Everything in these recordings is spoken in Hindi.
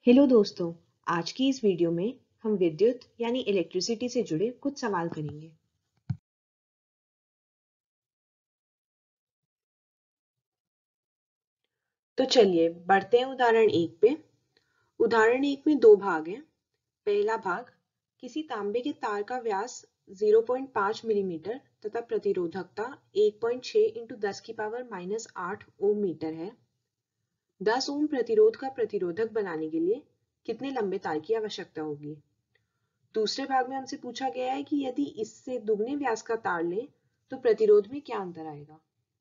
हेलो दोस्तों, आज की इस वीडियो में हम विद्युत यानी इलेक्ट्रिसिटी से जुड़े कुछ सवाल करेंगे। तो चलिए बढ़ते हैं उदाहरण 1 पे। उदाहरण 1 में दो भाग हैं। पहला भाग, किसी तांबे के तार का व्यास 0.5 मिलीमीटर तथा प्रतिरोधकता 1.6 × 10 की पावर -8 ओम मीटर है। 10 ओम प्रतिरोध का प्रतिरोधक बनाने के लिए कितने लंबे तार की आवश्यकता होगी। दूसरे भाग में हमसे पूछा गया है कि यदि इससे दुगने व्यास का तार लें तो प्रतिरोध में क्या अंतर आएगा।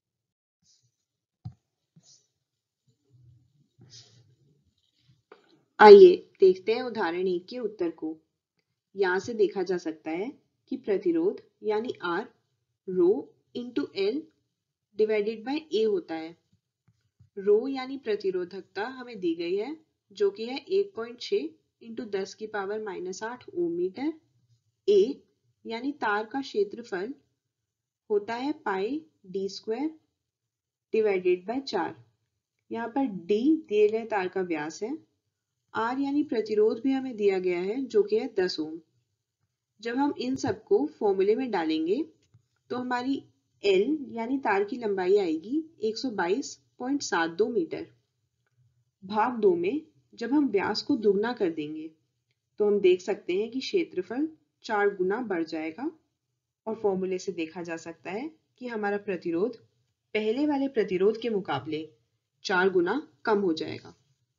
आइए देखते हैं उदाहरण 1 के उत्तर को। यहाँ से देखा जा सकता है कि प्रतिरोध यानी R rho into L divided by A होता है। रो यानी प्रतिरोधकता हमें दी गई है जो कि है 1.6 × 10 की पावर -8 ओम मीटर। ए यानी तार का क्षेत्रफल होता है pi D square divided by 4। यहाँ पर डी दिए गए तार का व्यास है। आर यानी प्रतिरोध भी हमें दिया गया है जो कि है 10 ओम। जब हम इन सबको फॉर्मूले में डालेंगे तो हमारी एल यानी तार की लंबाई आएगी 122.72 मीटर। भाग 2 में जब हम व्यास को दुगना कर देंगे तो हम देख सकते हैं कि क्षेत्रफल 4 गुना बढ़ जाएगा और फॉर्मूले से देखा जा सकता है कि हमारा प्रतिरोध पहले वाले प्रतिरोध के मुकाबले 4 गुना कम हो जाएगा।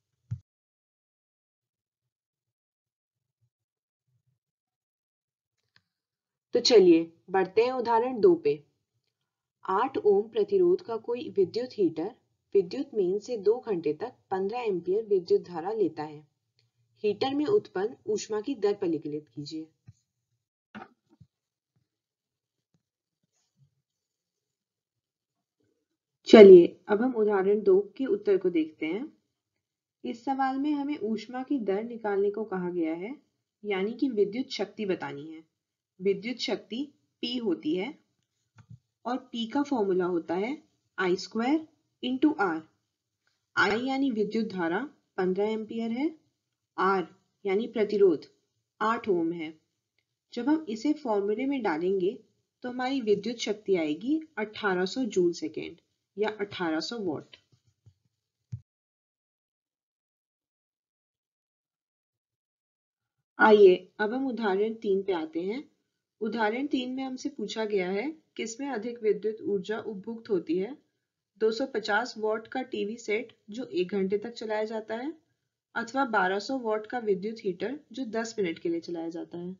तो चलिए बढ़ते हैं उदाहरण 2 पे। 8 ओम प्रतिरोध का कोई विद्युत हीटर विद्युत मेन से 2 घंटे तक 15 एम्पीयर विद्युत धारा लेता है। हीटर में उत्पन्न ऊष्मा की दर परिकलित कीजिए। चलिए अब हम उदाहरण 2 के उत्तर को देखते हैं। इस सवाल में हमें ऊष्मा की दर निकालने को कहा गया है, यानी कि विद्युत शक्ति बतानी है। विद्युत शक्ति P होती है और P का फॉर्मूला होता है I square into R। I यानी विद्युत धारा 15 एम्पीयर है, R यानी प्रतिरोध 8 ओम है। जब हम इसे फॉर्मूले में डालेंगे तो हमारी विद्युत शक्ति आएगी 1800 जूल सेकेंड या 1800 वॉट। आइए अब हम उदाहरण 3 पे आते हैं। उदाहरण 3 में हमसे पूछा गया है किसमें अधिक विद्युत ऊर्जा उपभुक्त होती है। 250 वॉट का टीवी सेट जो 1 घंटे तक चलाया जाता है अथवा 1200 वॉट का विद्युत हीटर जो 10 मिनट के लिए चलाया जाता है।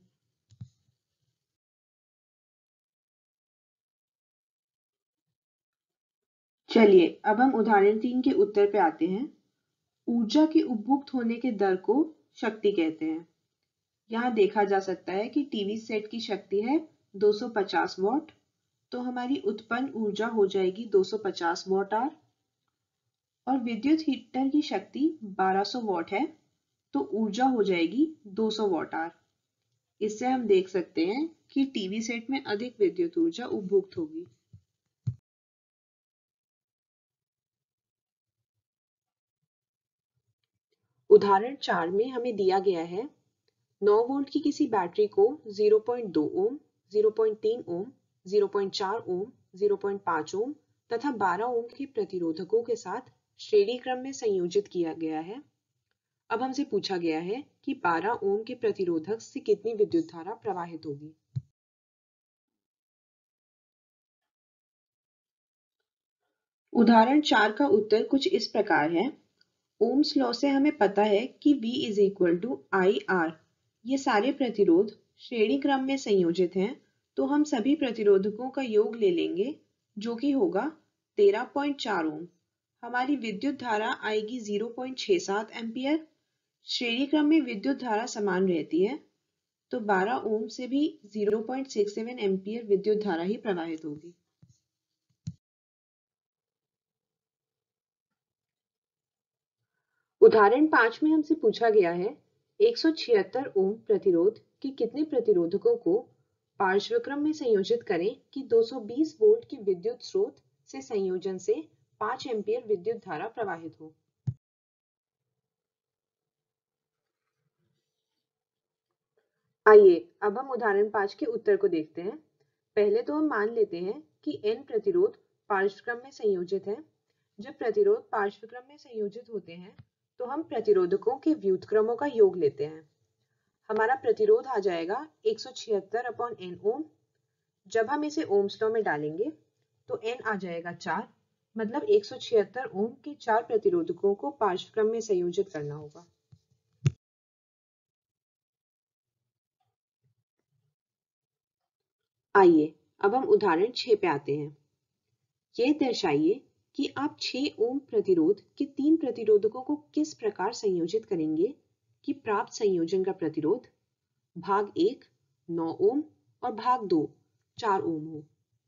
चलिए अब हम उदाहरण 3 के उत्तर पे आते हैं। ऊर्जा के उपभुक्त होने के दर को शक्ति कहते हैं। यहाँ देखा जा सकता है कि टीवी सेट की शक्ति है 250 वॉट, तो हमारी उत्पन्न ऊर्जा हो जाएगी 250 वॉट आवर। और विद्युत हीटर की शक्ति 1200 वॉट है, तो ऊर्जा हो जाएगी 200 वॉट आवर। इससे हम देख सकते हैं कि टीवी सेट में अधिक विद्युत ऊर्जा उपभुक्त होगी। उदाहरण 4 में हमें दिया गया है 9 वोल्ट की किसी बैटरी को 0.2 ओम, 0.3 ओम, 0.4 ओम, 0.5 ओम तथा 12 ओम के प्रतिरोधकों के साथ श्रेणी क्रम में संयोजित किया गया है। अब हमसे पूछा गया है कि 12 ओम के प्रतिरोधक से कितनी विद्युत धारा प्रवाहित होगी। उदाहरण 4 का उत्तर कुछ इस प्रकार है। ओम्स लॉ से हमें पता है कि V is equal to I R. ये सारे प्रतिरोध श्रेणी क्रम में संयोजित हैं, तो हम सभी प्रतिरोधकों का योग ले लेंगे जो कि होगा 13.4 ओम। हमारी विद्युत धारा आएगी 0.67 एम्पियर। श्रेणी क्रम में विद्युत धारा समान रहती है, तो 12 ओम से भी 0.67 एम्पियर विद्युत धारा ही प्रवाहित होगी। उदाहरण 5 में हमसे पूछा गया है 176 ओम प्रतिरोध के कितने प्रतिरोधकों को पार्श्वक्रम में संयोजित करें कि 220 वोल्ट के विद्युत स्रोत से संयोजन से 5 एम्पीयर विद्युत धारा प्रवाहित हो। आइए अब हम उदाहरण 5 के उत्तर को देखते हैं। पहले तो हम मान लेते हैं कि n प्रतिरोध पार्श्वक्रम में संयोजित है। जब प्रतिरोध पार्श्वक्रम में संयोजित होते हैं तो हम प्रतिरोधकों के व्युत्क्रमों का योग लेते हैं। हमारा प्रतिरोध आ जाएगा 176/n ओम। जब हम इसे ओम्स लॉ में डालेंगे तो n आ जाएगा 4, मतलब 176 ओम के 4 प्रतिरोधकों को पार्श्वक्रम में संयोजित करना होगा। आइए अब हम उदाहरण 6 पे आते हैं। यह दर्शाइए कि आप 6 ओम प्रतिरोध के 3 प्रतिरोधकों को किस प्रकार संयोजित करेंगे कि प्राप्त संयोजन का प्रतिरोध भाग 1 9 ओम और भाग 2 4 ओम हो।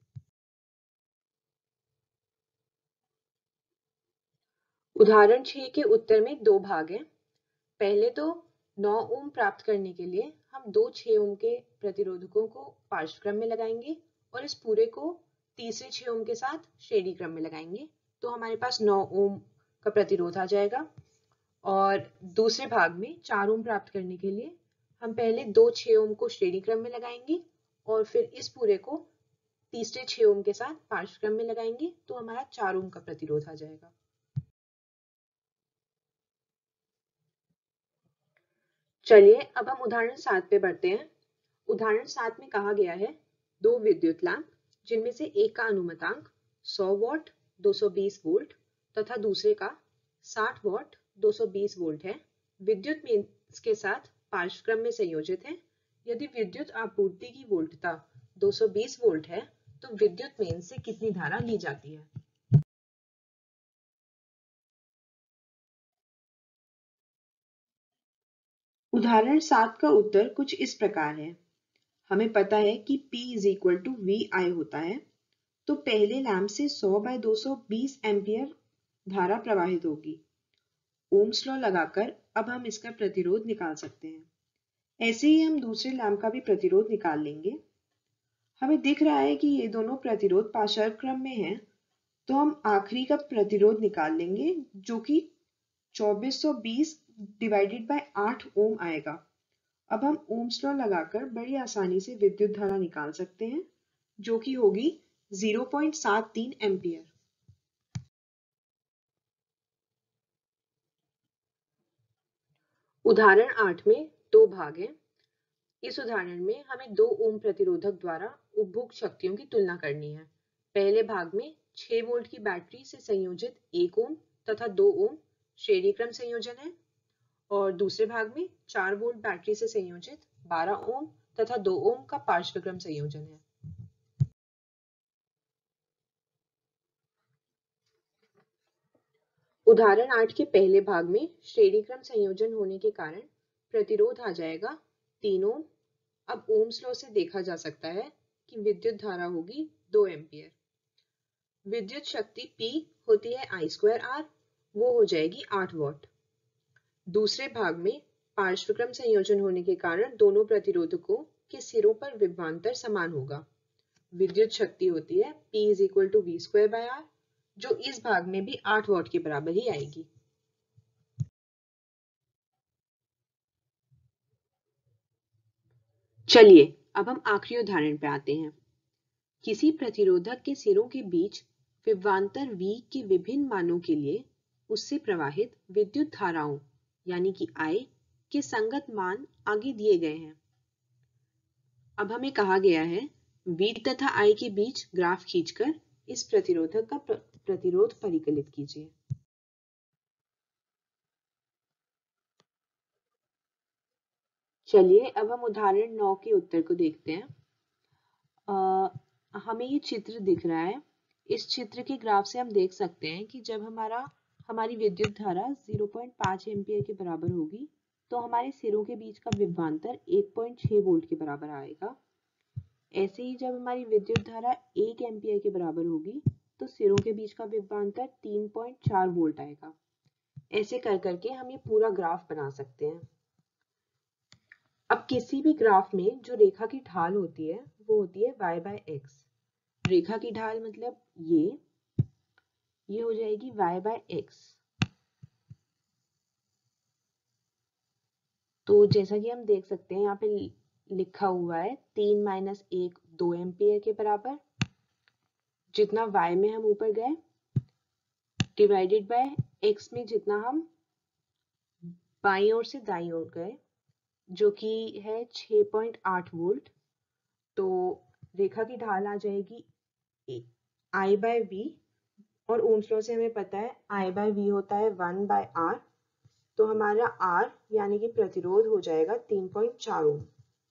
उदाहरण 6 के उत्तर में दो भाग हैं। पहले तो 9 ओम प्राप्त करने के लिए हम दो 6 ओम के प्रतिरोधकों को पार्श्वक्रम में लगाएंगे और इस पूरे को तीसरे 6 ओम के साथ श्रेणी क्रम में लगाएंगे, तो हमारे पास 9 ओम का प्रतिरोध आ जाएगा। और दूसरे भाग में 4 ओम प्राप्त करने के लिए हम पहले दो 6 ओम को श्रेणी क्रम में लगाएंगे और फिर इस पूरे को तीसरे 6 ओम के साथ पार्श्वक्रम में लगाएंगे, तो हमारा 4 ओम का प्रतिरोध आ जाएगा। चलिए अब हम उदाहरण 7 पे बढ़ते हैं। उदाहरण 7 में कहा गया है दो विद्युत लैंप जिनमें से एक का अनुमतांक 100 वॉट 220 वोल्ट तथा दूसरे का 60 वॉट 220 वोल्ट है, विद्युत मेंस के साथ पार्श्वक्रम में संयोजित है। यदि विद्युत आपूर्ति की वोल्टता 220 वोल्ट है तो विद्युत मेंस से कितनी धारा ली जाती है। उदाहरण 7 का उत्तर कुछ इस प्रकार है। हमें पता है कि P is equal to V I होता है, तो पहले लैंप से 100/220 एम्पियर धारा प्रवाहित होगी। ओम्स लॉ लगाकर अब हम इसका प्रतिरोध निकाल सकते हैं। ऐसे ही हम दूसरे लैंप का भी प्रतिरोध निकाल लेंगे। हमें दिख रहा है कि ये दोनों प्रतिरोध पार्श्वक्रम में हैं, तो हम आखिरी का प्रतिरोध निकाल लेंगे जो कि 2420 डिवाइडेड बाय 8 ओम आएगा। अब हम ओम्स लॉ लगाकर बड़ी आसानी से विद्युत धारा निकाल सकते हैं जो कि होगी 0.73 एम्पियर। उदाहरण 8 में दो भाग हैं। इस उदाहरण में हमें 2 ओम प्रतिरोधक द्वारा उपभोग शक्तियों की तुलना करनी है। पहले भाग में 6 वोल्ट की बैटरी से संयोजित 1 ओम तथा 2 ओम श्रेणी क्रम संयोजन है और दूसरे भाग में 4 वोल्ट बैटरी से संयोजित 12 ओम तथा 2 ओम का पार्श्वक्रम संयोजन है। उदाहरण 8 के पहले भाग में श्रेणी क्रम संयोजन होने के कारण प्रतिरोध आ जाएगा 3 ओम। अब ओम्स लॉ से देखा जा सकता है कि विद्युत धारा होगी 2 एम्पियर। विद्युत शक्ति P होती है I²R, वो हो जाएगी 8 वॉट। दूसरे भाग में पार्श्वक्रम संयोजन होने के कारण दोनों प्रतिरोधकों के सिरों पर विभवांतर समान होगा। विद्युत शक्ति होती है P is equal to V²/R, जो इस भाग में भी 8 वॉट के बराबर ही आएगी। चलिए अब हम आखिरी उदाहरण पे आते हैं। किसी प्रतिरोधक के सिरों के बीच विभवांतर V के विभिन्न मानों के लिए उससे प्रवाहित विद्युत धाराओं यानी कि I के संगत मान आगे दिए गए हैं। अब हमें कहा गया है V तथा I के बीच ग्राफ खींचकर इस प्रतिरोधक का प्रतिरोध परिकलित कीजिए। चलिए अब हम उदाहरण 9 के उत्तर को देखते हैं। हमें ये चित्र दिख रहा है। इस चित्र के ग्राफ से हम देख सकते हैं कि जब हमारी विद्युत धारा 0.5 एम्पियर के बराबर होगी तो हमारे सिरों के बीच का विभवांतर 1.6 वोल्ट के बराबर आएगा। ऐसे ही जब हमारी विद्युत धारा 1 एम्पियर के बराबर होगी तो सिरों के बीच का विभवांतर 3.4 वोल्ट आएगा। ऐसे कर करके हम ये पूरा ग्राफ बना सकते हैं। अब किसी भी ग्राफ में जो रेखा की ढाल होती है वो होती है y/x। रेखा की ढाल मतलब ये हो जाएगी y/x। तो जैसा कि हम देख सकते हैं यहाँ पे लिखा हुआ है 3 - 1 2 एम्पियर के बराबर, जितना y में हम ऊपर गए डिवाइडेड बाय x में जितना हम बाईं ओर से दाईं ओर गए, जो कि है 6.8 वोल्ट। तो रेखा की ढाल आ जाएगी I/V, और ओम्स लॉ से हमें पता है I/V होता है 1/R। तो हमारा R यानी कि प्रतिरोध हो जाएगा 3.4 ओम।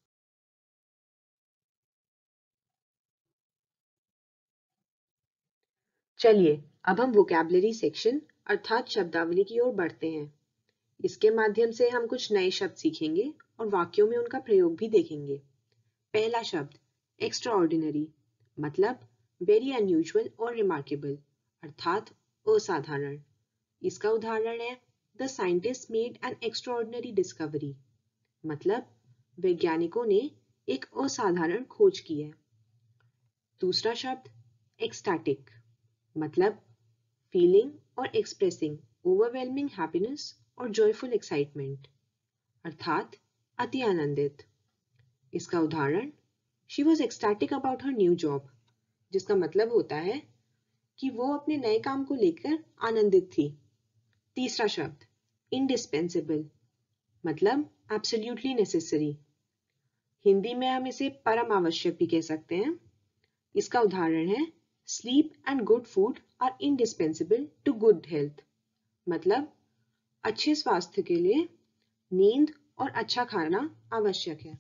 चलिए अब हम वोकैबुलरी सेक्शन अर्थात शब्दावली की ओर बढ़ते हैं। इसके माध्यम से हम कुछ नए शब्द सीखेंगे और वाक्यों में उनका प्रयोग भी देखेंगे। पहला शब्द एक्स्ट्राऑर्डिनरी, मतलब वेरी अनयूजुअल और रिमार्केबल अर्थात असाधारण। इसका उदाहरण है the scientist made an extraordinary discovery, मतलब वैज्ञानिकों ने एक असाधारण खोज की है। दूसरा शब्द एक्सटैटिक, मतलब फीलिंग और एक्सप्रेसिंग ओवरवेलमिंग हैप्पीनेस और जॉयफुल एक्साइटमेंट अर्थात अति आनंदित। इसका उदाहरण she was ecstatic about her new job, जिसका मतलब होता है कि वो अपने नए काम को लेकर आनंदित थी। तीसरा शब्द इंडिस्पेंसेबल, मतलब एब्सोल्युटली नेसेसरी। हिंदी में हम इसे परम आवश्यक भी कह सकते हैं। इसका उदाहरण है sleep and good food are indispensable to good health, मतलब अच्छे स्वास्थ्य के लिए नींद और अच्छा खाना आवश्यक है।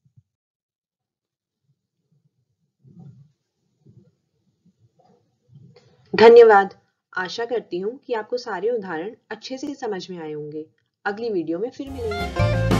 धन्यवाद। आशा करती हूँ कि आपको सारे उदाहरण अच्छे से समझ में आए होंगे। अगली वीडियो में फिर मिलेंगे।